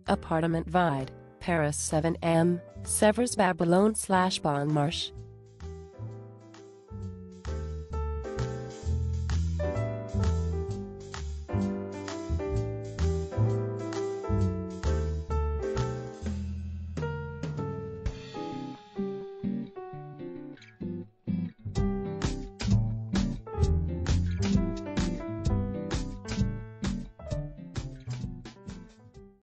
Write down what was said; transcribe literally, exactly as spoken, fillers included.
Appartement Vide, Paris seven M, Sevres Babylone slash Bon Marche.